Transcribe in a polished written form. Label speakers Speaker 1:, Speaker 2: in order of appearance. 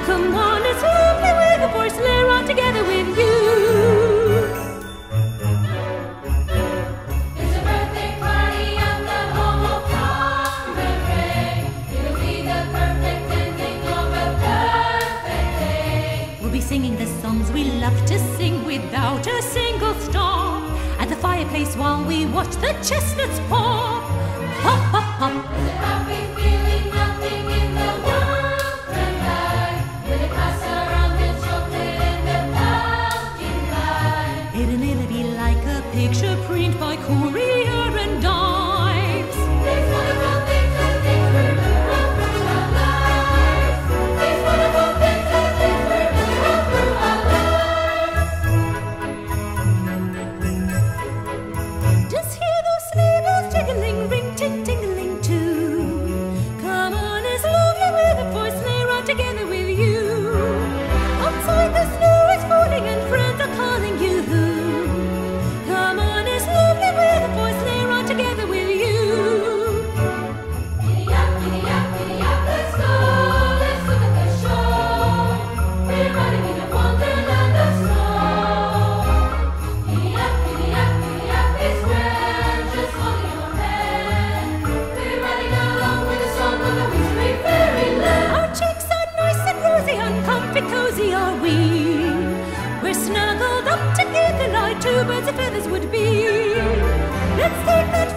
Speaker 1: Come on, it's lovely with a boy sleigh ride together with you.
Speaker 2: It's a birthday party at the home of Tom and Ray. It'll be the perfect ending of a perfect day.
Speaker 1: We'll be singing the songs we love to sing without a single stop at the fireplace while we watch the chestnuts pop. Pop, pop, pop.
Speaker 2: It's a happy feeling, nothing in the world can buy. When they pass around the chocolate and the pumpkin pie.
Speaker 1: It'll be like a picture print by Courier and Ives.
Speaker 2: These wonderful things and things we're doing all through our lives. These wonderful things and things we're doing all through our lives.
Speaker 1: Just hear those sleigh bells jiggling, ring, ting, tingling too. Come on, it's lovely with a boy sleigh ride together with you. Outside the snow is falling and friends are calling you. Come on, it's lovely with a boy sleigh ride together with you.
Speaker 2: Giddy up, let's go. Let's look at the show. We're riding in a wonderland of snow. Giddy up, it's grand. Just holding your hand. We're riding along with the song of the wintry fairyland.
Speaker 1: Our cheeks are nice and rosy and comfy cozy are we. We're snuggled up together like two birds of feathers would be. Let's take that